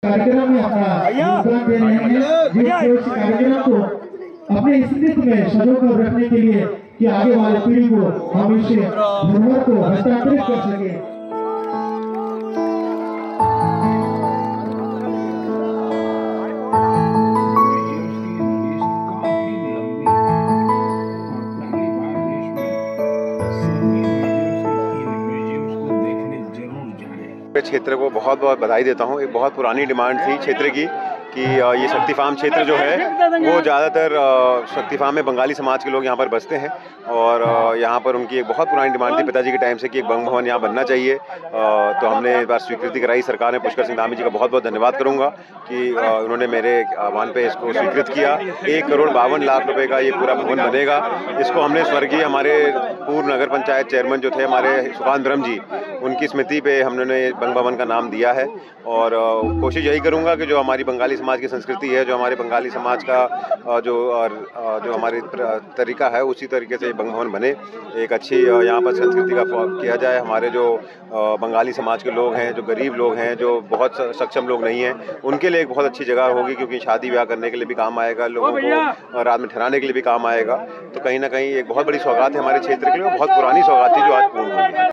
कार्यक्रम में अपना योगदान दे रहे हैं, जिस कार्यक्रम को अपने स्मृति में सजो कर रखने के लिए कि आगे वाले पीढ़ी को हम इसे धरोहर को हस्तांतरित कर सके। क्षेत्र को बहुत बहुत बधाई देता हूँ। एक बहुत पुरानी डिमांड थी क्षेत्र की कि ये शक्ति फार्म क्षेत्र जो है वो ज़्यादातर शक्ति फार्म में बंगाली समाज के लोग यहाँ पर बसते हैं और यहाँ पर उनकी एक बहुत पुरानी डिमांड थी पिताजी के टाइम से कि एक बंग भवन यहाँ बनना चाहिए। तो हमने इस बार स्वीकृति कराई सरकार ने। पुष्कर सिंह धामी जी का बहुत बहुत धन्यवाद करूँगा कि उन्होंने मेरे आह्वान पे इसको स्वीकृत किया। 1,52,00,000 रुपये का ये पूरा भवन बनेगा। इसको हमने स्वर्गीय हमारे पूर्व नगर पंचायत चेयरमैन जो थे हमारे सुभान ब्रह्म जी, उनकी स्मृति पे हमने बंग भवन का नाम दिया है। और कोशिश यही करूँगा कि जो हमारी बंगाली समाज की संस्कृति है, जो हमारे बंगाली समाज का जो हमारी तरीका है, उसी तरीके से बंग भवन बने। एक अच्छी यहाँ पर संस्कृति का किया जाए। हमारे जो बंगाली समाज के लोग हैं, जो गरीब लोग हैं, जो बहुत सक्षम लोग नहीं हैं, उनके लिए एक बहुत अच्छी जगह होगी, क्योंकि शादी ब्याह करने के लिए भी काम आएगा, लोगों को रात में ठहराने के लिए भी काम आएगा। तो कहीं ना कहीं एक बहुत बड़ी सौगात है हमारे क्षेत्र के लिए। बहुत पुरानी सौगात थी जो आज पूर्ण हुई है।